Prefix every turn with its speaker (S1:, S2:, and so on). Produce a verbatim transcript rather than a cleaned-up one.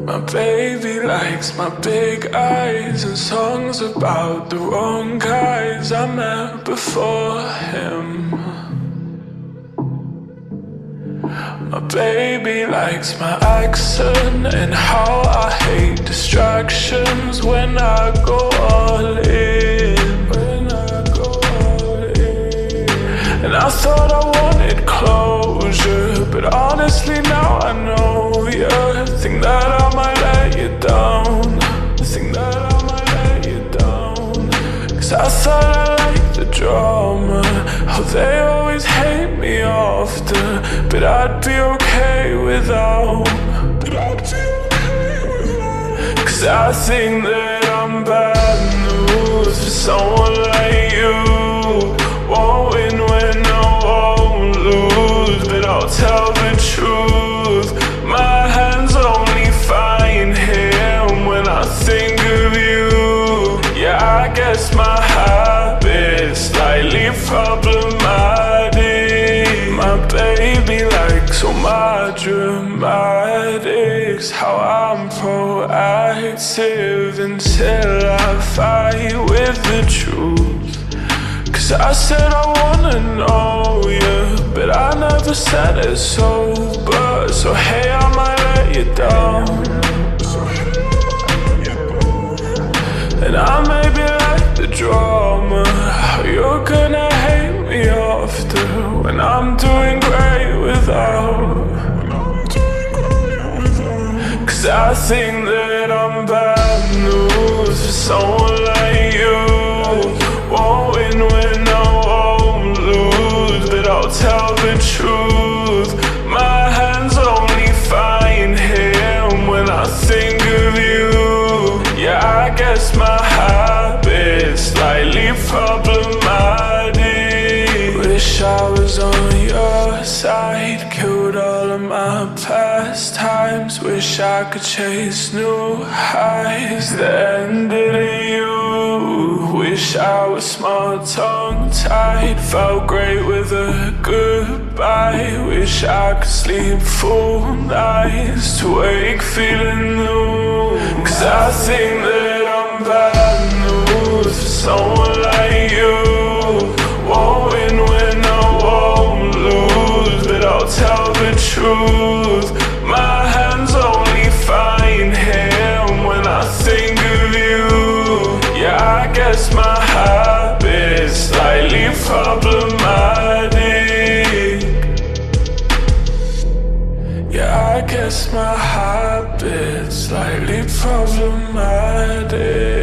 S1: My baby likes my big eyes and songs about the wrong guys I met before him. My baby likes my accent and how I hate distractions when I go all in. When I go all in. And I thought I wanted closure, but honestly now I know, yeah, think that I might let you down. Think that I might let you down. Cause I thought I liked the drama, how they always hate me after, but I'd be okay without. But I'd be okay without. Cause I think that I'm bad news for someone like you. Won't win when I won't lose, but I'll tell the truth. My hands only find him when I think of you. Yeah, I guess my habit's slightly problematic. My baby likes all my dramatics, how I'm proactive until I fight with the truth. Cause I said I wanna know you, but I never said it sober. So hey, I might let you down. And I maybe like the drama, how you're gonna hate me after, when I'm doing great without. Cause I think that I'm bad news for someone like you. Won't win when I won't lose, but I'll tell the truth. My hands only find him when I think of you. Yeah, I guess my habit's slightly problematic. Wish I was on your side, killed all of my past times. Wish I could chase new highs that ended in you. Wish I was smart, tongue-tied, felt great with a goodbye. Wish I could sleep full nights to wake feeling new. Cause I think that I'm bad news for someone like you. Won't win when I won't lose, but I'll tell the truth. My hands only find him when I think of you. Yeah, I guess my habit's slightly problematic. Yeah, I guess my habit's slightly problematic.